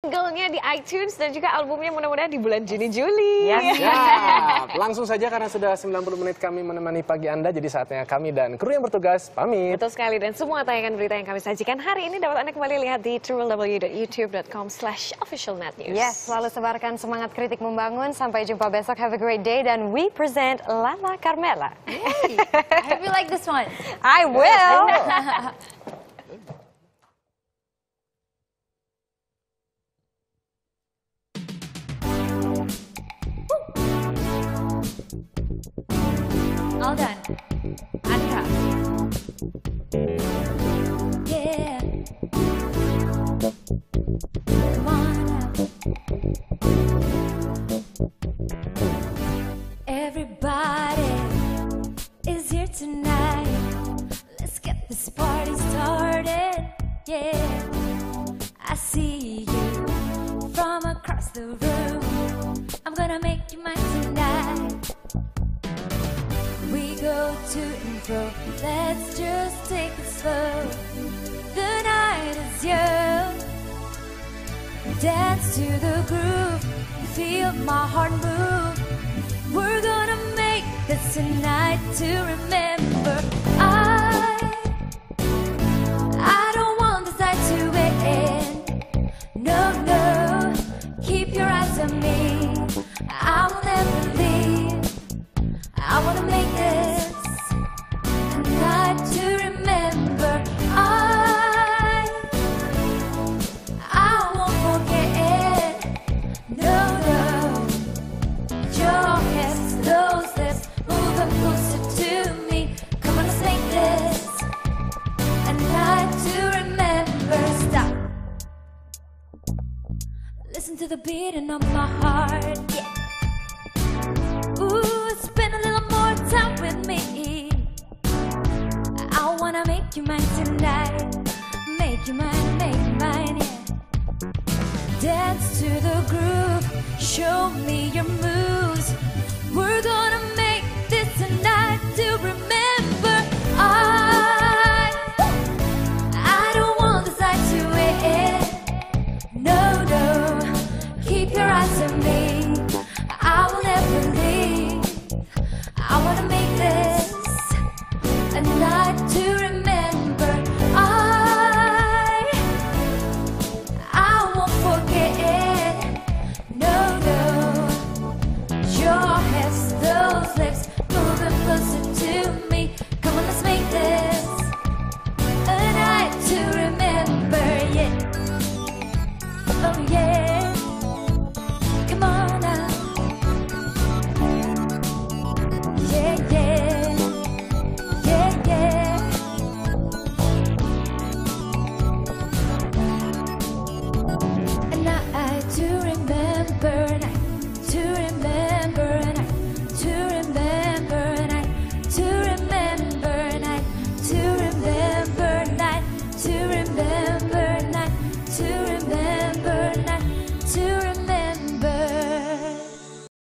singlenya di iTunes dan juga albumnya mudah-mudahan di bulan Juni-Juli. Ya, langsung saja karena sudah 90 menit kami menemani pagi Anda, jadi saatnya kami dan kru yang bertugas pamit. Betul sekali, dan semua tayangan berita yang kami sajikan hari ini dapat Anda kembali lihat di www.youtube.com/officialnetnews. Yes, selalu sebarkan semangat kritik membangun. Sampai jumpa besok. Have a great day. Dan we present Lala Carmela. Hey, I hope you like this one. I will. All done. Anka. Yeah. Come on out. Everybody is here tonight. Let's get this party started. Yeah. I see you from across the room. I'm gonna make you mine tonight. We go to and fro, let's just take it slow. The night is young. Dance to the groove, feel my heart move. We're gonna make this a night to remember. I don't want this night to end. No, no, keep your eyes on me. I will never leave. I wanna make this a night to remember. I won't forget. No, no. Your hands, those lips, moving closer to me. Come on, let's make this a night to remember. Stop. Listen to the beating of my heart. Yeah. Ooh, spend a little more time with me. I wanna make you mine tonight. Make you mine, yeah. Dance to the groove, show me your moves. We're gonna make